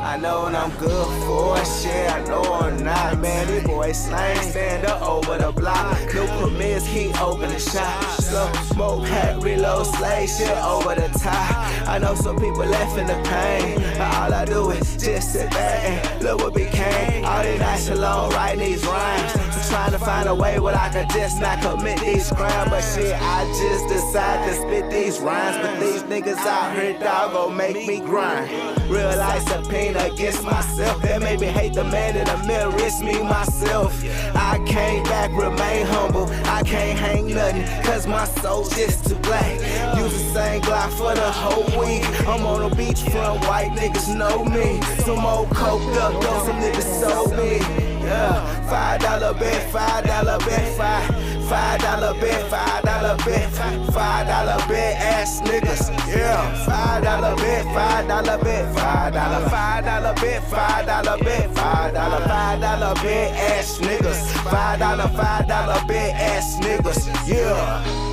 I know what I'm good for, shit, I know I'm not. Man, these boys slang, stand up over the block. New permits, keep open the shop. Slow smoke, hat, reload, slay, shit over the top. I know some people left in the pain, but all I do is just sit back and look what became. All these nights alone writing these rhymes, so trying to find a way where I could just not commit these crimes. But shit, I just decide to spit these rhymes. But these niggas out here, dog, gon' make me grind. Real life subpoena against myself. That made me hate the man in the mirror, it's me, myself. I came back, remain humble. I can't hang nothing, cause my soul just too black. Use the same Glock for the whole week. I'm on the beachfront, white niggas know me. Some old coked up, though some niggas sold me. Yeah, $5 bet, $5 bet, $5 bet, $5 bet, $5 bet ass niggas. Yeah, $5 bet, $5 bet, $5 bet, $5 bet, $5 bet ass niggas. $5 bet ass niggas. Yeah.